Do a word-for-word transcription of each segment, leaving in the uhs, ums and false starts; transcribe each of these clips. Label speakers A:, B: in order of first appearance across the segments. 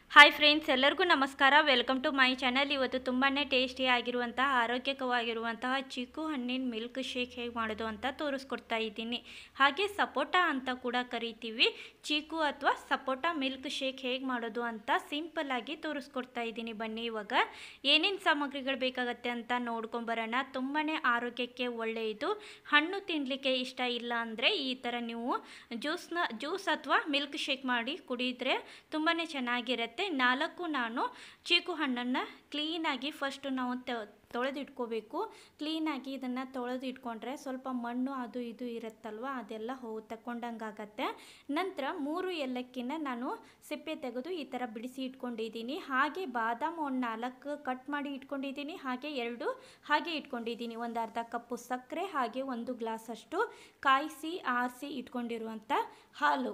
A: Hi friends, ಎಲ್ಲರಿಗೂ ನಮಸ್ಕಾರ. Welcome to my channel. ಇವತ್ತು ತುಂಬಾ ಟೇಸ್ಟಿಯಾಗಿರುವಂತಹ ಆರೋಗ್ಯಕವಾಗಿರುವಂತಹ ಚೀಕು ಹಣ್ಣಿನ ಮಿಲ್ಕ್ ಶೇಕ್ ಹೇಗೆ ಮಾಡೋದು ಅಂತ ತೋರಿಸ್ಕೊಡ್ತಾ ಇದ್ದೀನಿ. ಹಾಗೆ ಸಪೋಟಾ ಅಂತ ಕೂಡ ಕರಿತೀವಿ. ಚೀಕು ಅಥವಾ ಸಪೋಟಾ ಮಿಲ್ಕ್ ಶೇಕ್ ಹೇಗೆ ಮಾಡೋದು ಅಂತ ಸಿಂಪಲ್ ಆಗಿ ತೋರಿಸ್ಕೊಡ್ತಾ ಇದ್ದೀನಿ. ಬನ್ನಿ ಇವಾಗ ಏನೇನು ಸಾಮಗ್ರಿಗಳು ಬೇಕಾಗತ್ತೆ ಅಂತ ನೋಡ್ಕೊಂಬರೋಣ. ತುಂಬಾ ಆರೋಗ್ಯಕ್ಕೆ ಒಳ್ಳೆಯದು. ಹಣ್ಣು ತಿನ್ನಲಿಕ್ಕೆ ಇಷ್ಟ ಇಲ್ಲ ಅಂದರೆ ಈ ಥರ ನೀವು ಜ್ಯೂಸ್ನ ಜ್ಯೂಸ್ ಅಥವಾ ಮಿಲ್ಕ್ ಶೇಕ್ ಮಾಡಿ ಕುಡಿದ್ರೆ ತುಂಬಾ ಚೆನ್ನಾಗಿರುತ್ತೆ. ನಾಲ್ಕು ನಾನು ಚೀಕು ಹಣ್ಣನ್ನು ಕ್ಲೀನಾಗಿ ಫಸ್ಟ್ ನಾವು ತೊಳೆದಿಟ್ಕೋಬೇಕು. ಕ್ಲೀನಾಗಿ ಇದನ್ನು ತೊಳೆದು ಇಟ್ಕೊಂಡ್ರೆ ಸ್ವಲ್ಪ ಮಣ್ಣು ಅದು ಇದು ಇರುತ್ತಲ್ವ, ಅದೆಲ್ಲ ಹೋಗಿ ತಗೊಂಡಂಗಾಗತ್ತೆ. ನಂತರ ಮೂರು ಏಲಕ್ಕಿನ ನಾನು ಸಿಪ್ಪೆ ತೆಗೆದು ಈ ಥರ ಬಿಡಿಸಿ ಇಟ್ಕೊಂಡಿದ್ದೀನಿ. ಹಾಗೆ ಬಾದಾಮ್ ಒಂದು ನಾಲ್ಕು ಕಟ್ ಮಾಡಿ ಇಟ್ಕೊಂಡಿದ್ದೀನಿ. ಹಾಗೆ ಎರಡು ಹಾಗೆ ಇಟ್ಕೊಂಡಿದ್ದೀನಿ. ಒಂದು ಅರ್ಧ ಕಪ್ಪು ಸಕ್ಕರೆ, ಹಾಗೆ ಒಂದು ಗ್ಲಾಸಷ್ಟು ಕಾಯಿಸಿ ಆರಿಸಿ ಇಟ್ಕೊಂಡಿರುವಂಥ ಹಾಲು.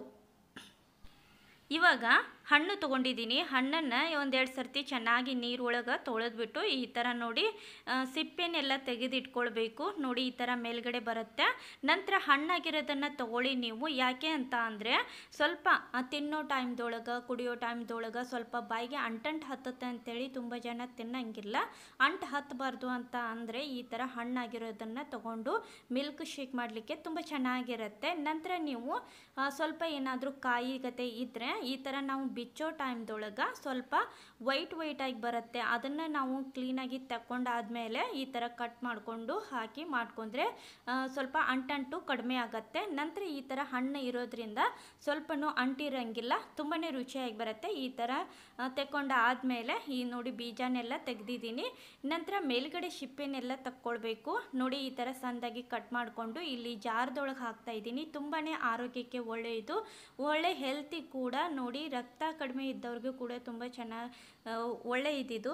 A: ಇವಾಗ ಹಣ್ಣು ತೊಗೊಂಡಿದ್ದೀನಿ. ಹಣ್ಣನ್ನು ಒಂದೆರಡು ಸರ್ತಿ ಚೆನ್ನಾಗಿ ನೀರೊಳಗೆ ತೊಳೆದ್ಬಿಟ್ಟು ಈ ಥರ ನೋಡಿ ಸಿಪ್ಪೆನೆಲ್ಲ ತೆಗೆದಿಟ್ಕೊಳ್ಬೇಕು. ನೋಡಿ ಈ ಥರ ಮೇಲ್ಗಡೆ ಬರುತ್ತೆ. ನಂತರ ಹಣ್ಣಾಗಿರೋದನ್ನು ತೊಗೊಳ್ಳಿ ನೀವು. ಯಾಕೆ ಅಂತ ಅಂದರೆ ಸ್ವಲ್ಪ ತಿನ್ನೋ ಟೈಮ್ದೊಳಗೆ ಕುಡಿಯೋ ಟೈಮ್ದೊಳಗೆ ಸ್ವಲ್ಪ ಬಾಯಿಗೆ ಅಂಟಂಟು ಹತ್ತುತ್ತೆ ಅಂತೇಳಿ ತುಂಬ ಜನ ತಿನ್ನಂಗಿಲ್ಲ. ಅಂಟು ಹತ್ತಬಾರ್ದು ಅಂತ ಅಂದರೆ ಈ ಥರ ಹಣ್ಣಾಗಿರೋದನ್ನು ತೊಗೊಂಡು ಮಿಲ್ಕ್ ಶೇಕ್ ಮಾಡಲಿಕ್ಕೆ ತುಂಬ ಚೆನ್ನಾಗಿರುತ್ತೆ. ನಂತರ ನೀವು ಸ್ವಲ್ಪ ಏನಾದರೂ ಕಾಯಿ ಗತೆ ಇದ್ದರೆ ಈ ಥರ ನಾವು ಬಿಚ್ಚೋ ಟೈಮ್ದೊಳಗೆ ಸ್ವಲ್ಪ ವೈಟ್ ವೈಟಾಗಿ ಬರುತ್ತೆ. ಅದನ್ನು ನಾವು ಕ್ಲೀನಾಗಿ ತಗೊಂಡಾದ್ಮೇಲೆ ಈ ಥರ ಕಟ್ ಮಾಡಿಕೊಂಡು ಹಾಕಿ ಮಾಡ್ಕೊಂಡ್ರೆ ಸ್ವಲ್ಪ ಅಂಟಂಟು ಕಡಿಮೆ ಆಗುತ್ತೆ. ನಂತರ ಈ ಥರ ಹಣ್ಣು ಇರೋದ್ರಿಂದ ಸ್ವಲ್ಪನೂ ಅಂಟಿರಂಗಿಲ್ಲ, ತುಂಬಾ ರುಚಿಯಾಗಿ ಬರುತ್ತೆ. ಈ ಥರ ತೆಕ್ಕೊಂಡ ಆದಮೇಲೆ ಈ ನೋಡಿ ಬೀಜನೆಲ್ಲ ತೆಗೆದಿದ್ದೀನಿ. ನಂತರ ಮೇಲ್ಗಡೆ ಶಿಪ್ಪೆನೆಲ್ಲ ತಕ್ಕೊಳ್ಬೇಕು. ನೋಡಿ ಈ ಥರ ಸಣ್ಣದಾಗಿ ಕಟ್ ಮಾಡಿಕೊಂಡು ಇಲ್ಲಿ ಜಾರ್ದೊಳಗೆ ಹಾಕ್ತಾ ಇದ್ದೀನಿ. ತುಂಬಾ ಆರೋಗ್ಯಕ್ಕೆ ಒಳ್ಳೆಯದು, ಒಳ್ಳೆ ಹೆಲ್ತಿ ಕೂಡ. ನೋಡಿ ರಕ್ತ ಕಡಿಮೆ ಇದ್ದವ್ರಿಗೂ ಕೂಡ ತುಂಬ ಚೆನ್ನಾಗಿ ಒಳ್ಳೆ ಇದ್ದಿದ್ದು.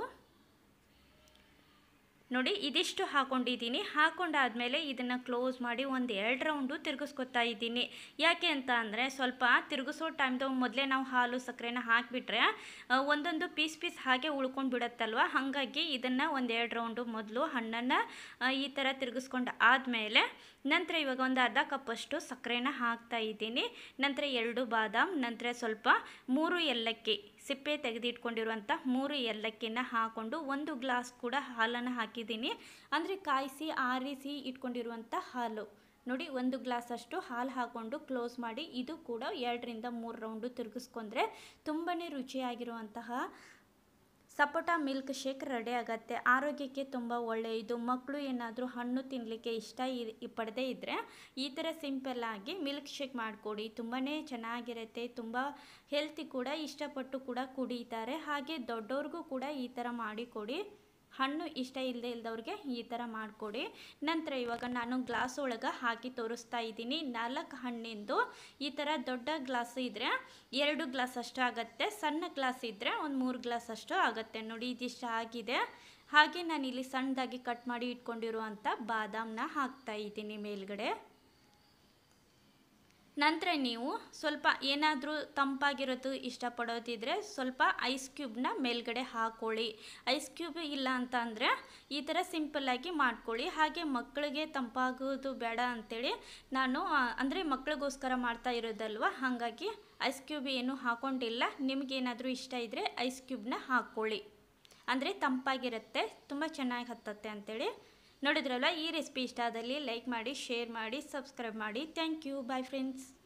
A: ನೋಡಿ ಇದಿಷ್ಟು ಹಾಕೊಂಡಿದ್ದೀನಿ. ಹಾಕೊಂಡಾದ್ಮೇಲೆ ಇದನ್ನು ಕ್ಲೋಸ್ ಮಾಡಿ ಒಂದು ಎರಡು ರೌಂಡು ತಿರುಗಿಸ್ಕೊತಾ ಇದ್ದೀನಿ. ಯಾಕೆ ಅಂತ ಅಂದರೆ ಸ್ವಲ್ಪ ತಿರುಗಿಸೋ ಟೈಮ್ದಾಗ ಮೊದಲೇ ನಾವು ಹಾಲು ಸಕ್ಕರೆನ ಹಾಕಿಬಿಟ್ರೆ ಒಂದೊಂದು ಪೀಸ್ ಪೀಸ್ ಹಾಗೆ ಉಳ್ಕೊಂಡು ಬಿಡುತ್ತಲ್ವ. ಹಾಗಾಗಿ ಇದನ್ನು ಒಂದು ಎರಡು ರೌಂಡು ಮೊದಲು ಹಣ್ಣನ್ನು ಈ ಥರ ತಿರುಗಿಸ್ಕೊಂಡು ಆದಮೇಲೆ ನಂತರ ಇವಾಗ ಒಂದು ಅರ್ಧ ಕಪ್ಪಷ್ಟು ಸಕ್ಕರೆನ ಹಾಕ್ತಾ ಇದ್ದೀನಿ. ನಂತರ ಎರಡು ಬಾದಾಮ್, ನಂತರ ಸ್ವಲ್ಪ ಮೂರು ಏಲಕ್ಕಿ ಸಿಪ್ಪೆ ತೆಗೆದಿಟ್ಕೊಂಡಿರುವಂಥ ಮೂರು ಏಲಕ್ಕಿನ ಹಾಕ್ಕೊಂಡು ಒಂದು ಗ್ಲಾಸ್ ಕೂಡ ಹಾಲನ್ನು ಹಾಕಿದ್ದೀನಿ. ಅಂದರೆ ಕಾಯಿಸಿ ಆರಿಸಿ ಇಟ್ಕೊಂಡಿರುವಂಥ ಹಾಲು. ನೋಡಿ ಒಂದು ಗ್ಲಾಸಷ್ಟು ಹಾಲು ಹಾಕ್ಕೊಂಡು ಕ್ಲೋಸ್ ಮಾಡಿ ಇದು ಕೂಡ ಎರಡರಿಂದ ಮೂರು ರೌಂಡು ತಿರುಗಿಸ್ಕೊಂಡ್ರೆ ತುಂಬಾ ರುಚಿಯಾಗಿರುವಂತಹ ಸಪೋಟಾ ಮಿಲ್ಕ್ ಶೇಕ್ ರೆಡಿ ಆಗುತ್ತೆ. ಆರೋಗ್ಯಕ್ಕೆ ತುಂಬ ಒಳ್ಳೆಯದು. ಮಕ್ಕಳು ಏನಾದರೂ ಹಣ್ಣು ತಿನ್ನಲಿಕ್ಕೆ ಇಷ್ಟ ಇ ಪಡದೇ ಇದ್ದರೆ ಈ ಥರ ಸಿಂಪಲ್ಲಾಗಿ ಮಿಲ್ಕ್ ಶೇಕ್ ಮಾಡಿಕೊಡಿ. ತುಂಬಾ ಚೆನ್ನಾಗಿರುತ್ತೆ, ತುಂಬ ಹೆಲ್ತಿ ಕೂಡ, ಇಷ್ಟಪಟ್ಟು ಕೂಡ ಕುಡಿತಾರೆ. ಹಾಗೆ ದೊಡ್ಡವ್ರಿಗೂ ಕೂಡ ಈ ಥರ ಮಾಡಿಕೊಡಿ. ಹಣ್ಣು ಇಷ್ಟ ಇಲ್ಲದೆ ಇಲ್ದವ್ರಿಗೆ ಈ ಥರ ಮಾಡಿಕೊಡಿ. ನಂತರ ಇವಾಗ ನಾನು ಗ್ಲಾಸ್ ಒಳಗೆ ಹಾಕಿ ತೋರಿಸ್ತಾ ಇದ್ದೀನಿ. ನಾಲ್ಕು ಹಣ್ಣಿಂದು ಈ ಥರ ದೊಡ್ಡ ಗ್ಲಾಸ್ ಇದ್ದರೆ ಎರಡು ಗ್ಲಾಸ್ ಅಷ್ಟು ಆಗುತ್ತೆ, ಸಣ್ಣ ಗ್ಲಾಸ್ ಇದ್ದರೆ ಒಂದು ಮೂರು ಗ್ಲಾಸ್ ಅಷ್ಟು ಆಗುತ್ತೆ. ನೋಡಿ ಇದಿಷ್ಟು ಆಗಿದೆ. ಹಾಗೆ ನಾನು ಇಲ್ಲಿ ಸಣ್ಣದಾಗಿ ಕಟ್ ಮಾಡಿ ಇಟ್ಕೊಂಡಿರುವಂಥ ಬಾದಾಮನ್ನ ಹಾಕ್ತಾ ಇದ್ದೀನಿ ಮೇಲ್ಗಡೆ. ನಂತರ ನೀವು ಸ್ವಲ್ಪ ಏನಾದರೂ ತಂಪಾಗಿರೋದು ಇಷ್ಟಪಡೋದಿದ್ರೆ ಸ್ವಲ್ಪ ಐಸ್ ಕ್ಯೂಬ್ನ ಮೇಲ್ಗಡೆ ಹಾಕ್ಕೊಳ್ಳಿ. ಐಸ್ ಕ್ಯೂಬ್ ಇಲ್ಲ ಅಂತ ಅಂದರೆ ಈ ಥರ ಸಿಂಪಲ್ಲಾಗಿ ಮಾಡ್ಕೊಳ್ಳಿ. ಹಾಗೆ ಮಕ್ಕಳಿಗೆ ತಂಪಾಗೋದು ಬೇಡ ಅಂಥೇಳಿ ನಾನು ಅಂದರೆ ಮಕ್ಕಳಿಗೋಸ್ಕರ ಮಾಡ್ತಾ ಇರೋದಲ್ವ, ಹಾಗಾಗಿ ಐಸ್ ಕ್ಯೂಬ್ ಏನೂ ಹಾಕ್ಕೊಂಡಿಲ್ಲ. ನಿಮಗೇನಾದರೂ ಇಷ್ಟ ಇದ್ದರೆ ಐಸ್ ಕ್ಯೂಬ್ನ ಹಾಕ್ಕೊಳ್ಳಿ, ಅಂದರೆ ತಂಪಾಗಿರುತ್ತೆ, ತುಂಬ ಚೆನ್ನಾಗಿ ಹತ್ತತ್ತೆ ಅಂಥೇಳಿ. ನೋಡಿದ್ರಲ್ಲ, ಈ ರೆಸಿಪಿ ಇಷ್ಟ ಆದಲ್ಲಿ ಲೈಕ್ ಮಾಡಿ, ಶೇರ್ ಮಾಡಿ, ಸಬ್ಸ್ಕ್ರೈಬ್ ಮಾಡಿ. Thank you. Bye friends.